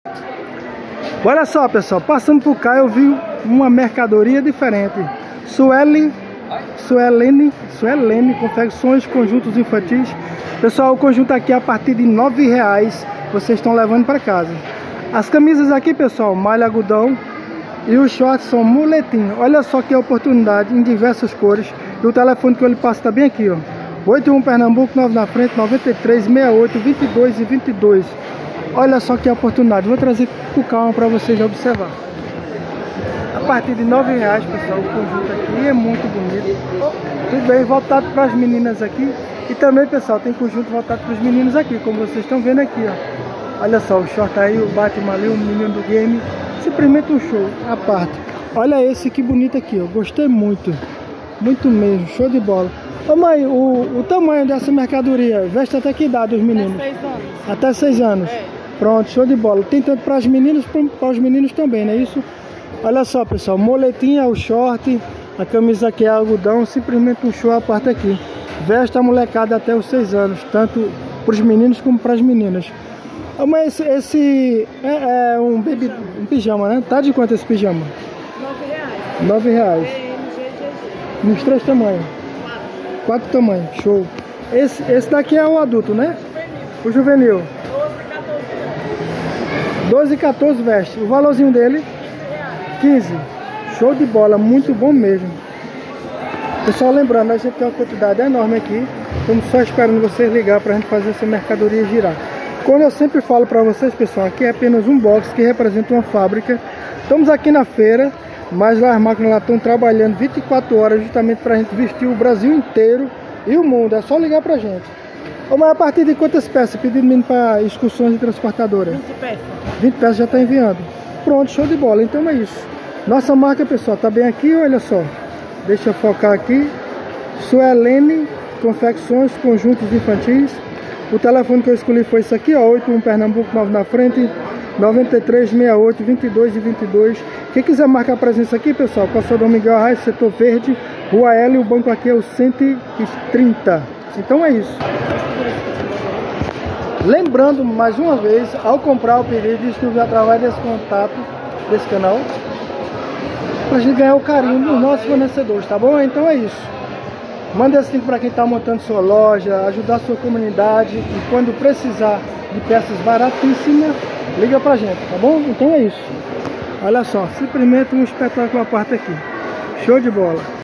Olha só, pessoal, passando por cá eu vi uma mercadoria diferente. Suelene Confecções Conjuntos Infantis. Pessoal, o conjunto aqui a partir de R$9 vocês estão levando para casa. As camisas aqui, pessoal, malha algodão, e os shorts são moletim. Olha só que oportunidade em diversas cores. E o telefone que eu lhe passo está bem aqui, ó. 81 Pernambuco, 9 na frente, 93 68 22 e 22. Olha só que oportunidade. Vou trazer com calma para vocês observar. A partir de R$9, pessoal, o conjunto aqui é muito bonito. Tudo bem, voltado para as meninas aqui. E também, pessoal, tem conjunto voltado para os meninos aqui, como vocês estão vendo aqui, ó. Olha só, o short aí, o Batman ali, o menino do game. Simplesmente um show, a parte. Olha esse que bonito aqui, ó. Gostei muito. Muito mesmo, show de bola. Ô mãe, o tamanho dessa mercadoria, veste até que idade os meninos? Até 6 anos. Até 6 anos. É. Pronto, show de bola. Tem tanto para as meninas como para os meninos também, não é isso? Olha só, pessoal, moletinha, o short, a camisa aqui é algodão, simplesmente um show a parte aqui. Veste a molecada até os 6 anos, tanto para os meninos como para as meninas. Mas esse é um pijama, né? Tá de quanto esse pijama? R$9. Nos 3 tamanhos. 4 tamanhos, show. Esse daqui é o adulto, né? O juvenil. 12 e 14 veste. O valorzinho dele? 15. Show de bola, muito bom mesmo. Pessoal, lembrando, a gente tem uma quantidade enorme aqui. Estamos só esperando vocês ligar para a gente fazer essa mercadoria girar. Como eu sempre falo para vocês, pessoal, aqui é apenas um box que representa uma fábrica. Estamos aqui na feira, mas lá as máquinas lá estão trabalhando 24 horas justamente para a gente vestir o Brasil inteiro e o mundo. É só ligar para a gente. Mas a partir de quantas peças pedindo para excursões de transportadora? 20 peças. 20 peças já está enviando. Pronto, show de bola. Então é isso. Nossa marca, pessoal, tá bem aqui, olha só. Deixa eu focar aqui. Suelene Confecções Conjuntos Infantis. O telefone que eu escolhi foi esse aqui, ó. 81 Pernambuco, 9 na frente, 93 68 22 e 22. Quem quiser marcar presença aqui, pessoal, Pastor Dom Miguel Arraes, setor verde, Rua L, o banco aqui é o 130. Então é isso. Lembrando, mais uma vez, ao comprar o pedido, escrever através desse contato, desse canal, pra gente ganhar o carinho dos nossos fornecedores, tá bom? Então é isso. Manda esse link para quem está montando sua loja, ajudar a sua comunidade, e quando precisar de peças baratíssimas, liga pra gente, tá bom? Então é isso. Olha só, simplesmente um espetáculo à parte aqui. Show de bola.